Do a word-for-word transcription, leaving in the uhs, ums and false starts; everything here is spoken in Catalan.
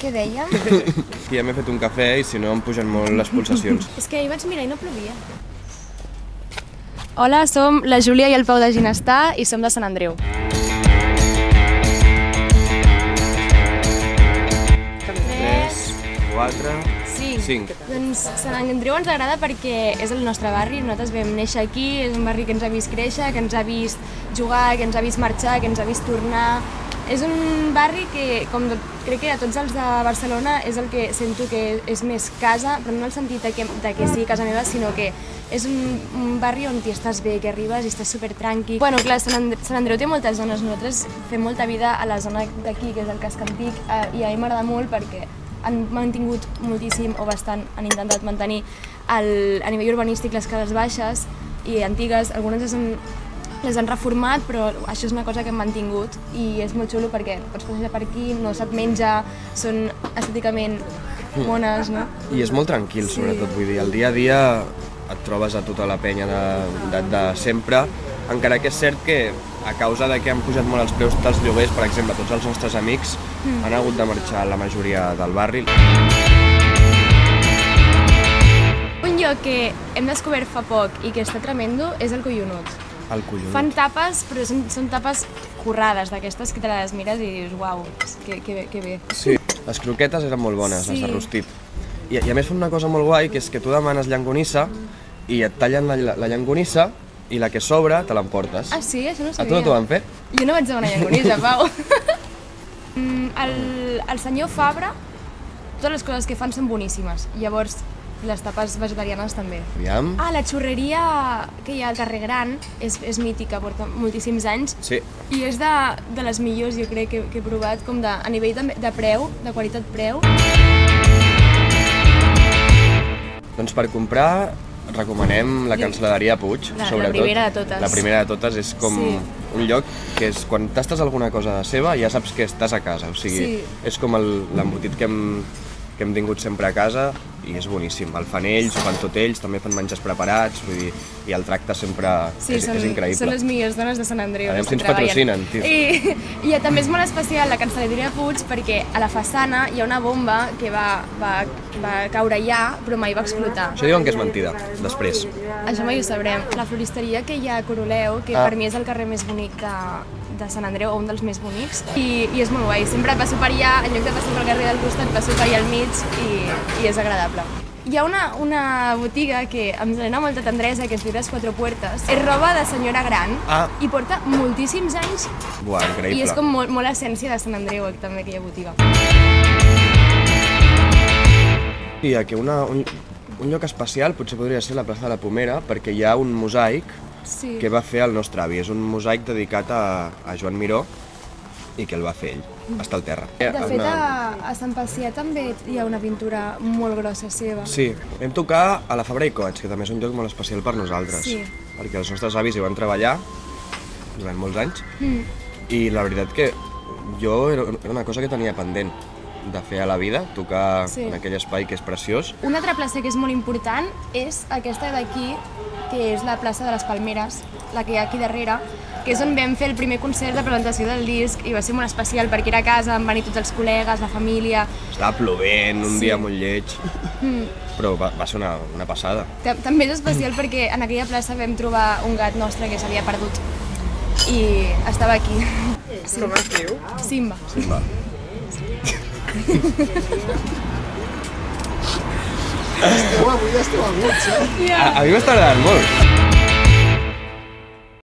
Què dèiem? Aquí ja m'he fet un cafè i si no em pugen molt les pulsacions. És que ahir vaig mirar i no plovia. Hola, som la Júlia i el Pau de Ginestar i som de Sant Andreu. Tres, quatre, cinc. Doncs Sant Andreu ens agrada perquè és el nostre barri, nosaltres vam néixer aquí, és un barri que ens ha vist créixer, que ens ha vist jugar, que ens ha vist marxar, que ens ha vist tornar. És un barri que, com crec que a tots els de Barcelona, és el que sento que és més casa, però no en el sentit de que, de que sigui casa meva, sinó que és un, un barri on hi estàs bé, que arribes i estàs supertranqui. Bueno, clar, Sant Andreu, Sant Andreu té moltes zones, nosaltres fem molta vida a la zona d'aquí, que és el casc antic, eh, i a mi m'agrada molt perquè han mantingut moltíssim, o bastant, han intentat mantenir el, a nivell urbanístic les cases baixes i antigues, algunes les han, les han reformat, però això és una cosa que hem mantingut i és molt xulo perquè pots passejar per aquí, no se't menja, són estèticament mones, no? I és molt tranquil, Sí. sobretot, vull dir, el dia a dia et trobes a tota la penya de, de, de sempre, encara que és cert que a causa de que han pujat molt els preus dels lloguers, per exemple, tots els nostres amics mm. han hagut de marxar la majoria del barri. Un lloc que hem descobert fa poc i que està tremendo és el Collonut. El collonut. Fan tapes, però són, són tapes currades, d'aquestes que te les mires i dius, uau, que, que, que bé. Sí, les croquetes eren molt bones, Sí. les de rostit. I, I a més fan una cosa molt guai, que és que tu demanes llangonissa i et tallen la, la, la llangonissa i la que sobra te l'emportes. Ah, sí? Això no ho A sabia. tu no t'ho van fer? Jo no vaig demanar llangonissa, Pau. Mm, el, el senyor Fabra, totes les coses que fan són boníssimes. Llavors, les tapes vegetarianes també. Aviam. Ah, la xurreria que hi ha al carrer Gran és, és mítica, porta moltíssims anys. Sí. I és de, de les millors, jo crec, que, que he provat, com de, a nivell de, de preu, de qualitat-preu. Doncs per comprar recomanem la cancel·leria Puig, La- la sobretot. primera de totes. La primera de totes és com Sí. un lloc que és, quan tastes alguna cosa seva ja saps que estàs a casa, o sigui, Sí. és com el- l'embotit que hem, que hem tingut sempre a casa i és boníssim. El fan ells, ho fan tot ells, també fan menjars preparats, vull dir, i el tracte sempre Sí, és, són, és increïble. són les millors dones de Sant Andreu. Aviam que si ens treballen. patrocinen, tio. I, I també és molt especial la cancel·leria Puig perquè a la façana hi ha una bomba que va, va, va caure allà, però mai va explotar. Això diuen que és mentida, després. Això mai ho sabrem. La floristeria que hi ha a Coroleu, que Ah. per mi és el carrer més bonic de, de Sant Andreu, o un dels més bonics, i, i és molt guai. Sempre passo per allà, en lloc de passar pel carrer del costat, passo per allà al mig i, i és agradable. Hi ha una, una botiga que em dona molta tendresa, que es diu Les Quatre Puertes. És roba de senyora gran Ah. i porta moltíssims anys Buah, increïble. i és com molt, molt essència de Sant Andreu, també, aquella botiga. I aquí una, un, un lloc especial potser podria ser la plaça de la Pomera, perquè hi ha un mosaic Sí. que va fer el nostre avi. És un mosaic dedicat a, a Joan Miró i que el va fer ell. Està al terra. De fet, a, a Sant Pacià també hi ha una pintura molt grossa seva. Sí, vam tocar a la Fabra i Coats, que també és un lloc molt especial per nosaltres. Sí. Perquè els nostres avis hi van treballar durant molts anys Mm. i la veritat que jo era era una cosa que tenia pendent de fer a la vida, tocar Sí. en aquell espai que és preciós. Una altra plaça que és molt important és aquesta d'aquí, que és la plaça de les Palmeres, la que hi ha aquí darrere, que és on vam fer el primer concert de presentació del disc i va ser molt especial perquè era a casa, van venir tots els col·legues, la família. Estava plovent, un Sí. dia molt lleig, Mm. però va, va ser una, una passada. Ta- També és especial perquè en aquella plaça vam trobar un gat nostre que s'havia perdut i estava aquí. Sí. Com es diu? Simba. Simba. Esteu avui, esteu aguts, eh? A, a mi m'està agradant molt.